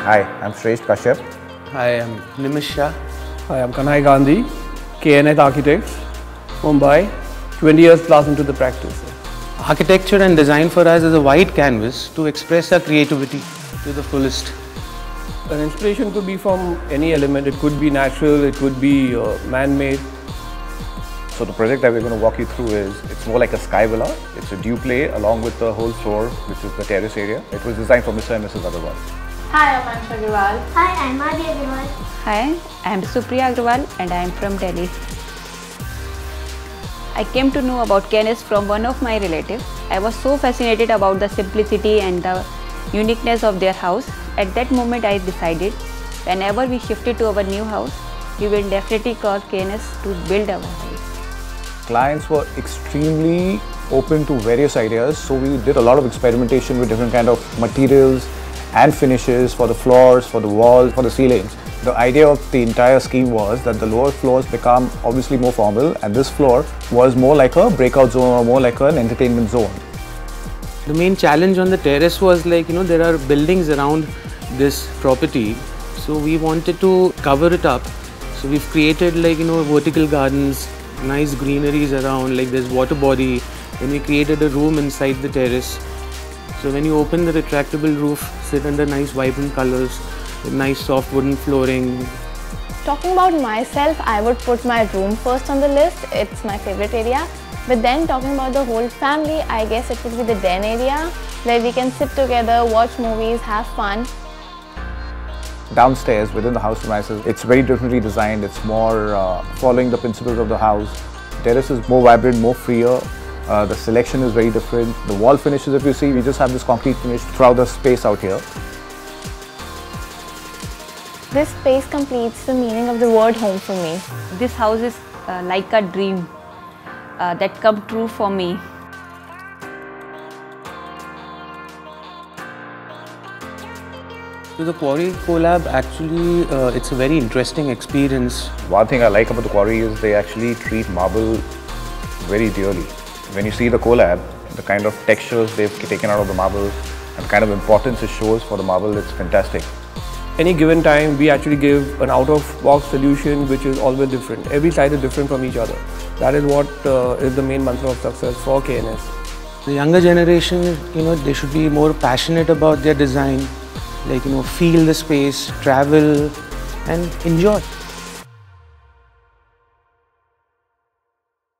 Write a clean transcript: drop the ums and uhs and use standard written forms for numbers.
Hi, I'm Shresh Kashyap. Hi, I'm Nimish Shah. Hi, I'm Kanhai Gandhi, KNet Architects, Mumbai, 20 years plus into the practice. Architecture and design for us is a wide canvas to express our creativity to the fullest. An inspiration could be from any element. It could be natural, it could be man-made. So the project that we're going to walk you through it's more like a sky villa. It's a duplex along with the whole floor, which is the terrace area. It was designed for Mr. and Mrs. Agarwal. Hi, I'm Ansha Agrawal. Hi, I'm Adi Agrawal. Hi, I am Supriya Agrawal and I am from Delhi. I came to know about KNS from one of my relatives. I was so fascinated about the simplicity and the uniqueness of their house. At that moment I decided, whenever we shifted to our new house, we will definitely call KNS to build our house. Clients were extremely open to various ideas, so we did a lot of experimentation with different kind of materials and finishes for the floors, for the walls, for the ceilings. The idea of the entire scheme was that the lower floors become obviously more formal, and this floor was more like a breakout zone or more like an entertainment zone. The main challenge on the terrace was there are buildings around this property, so we wanted to cover it up. So we've created vertical gardens, nice greeneries around, like there's water body. Then we created a room inside the terrace. So when you open the retractable roof, sit under nice vibrant colors with nice soft wooden flooring. Talking about myself, I would put my room first on the list. It's my favorite area. But then talking about the whole family, I guess it would be the den area where we can sit together, watch movies, have fun. Downstairs within the house premises, it's very differently designed. It's more following the principles of the house. Terrace is more vibrant, more freer. The selection is very different. The wall finishes, if you see, we just have this concrete finish throughout the space out here. This space completes the meaning of the word home for me. This house is like a dream that come true for me. So the Quarry collab, actually it's a very interesting experience. One thing I like about the Quarry is they actually treat marble very dearly. When you see the collab, the kind of textures they've taken out of the marble and the kind of importance it shows for the marble, it's fantastic. Any given time, we actually give an out-of-box solution which is always different. Every site is different from each other. That is what is the main mantra of success for KNS. The younger generation, they should be more passionate about their design, feel the space, travel and enjoy.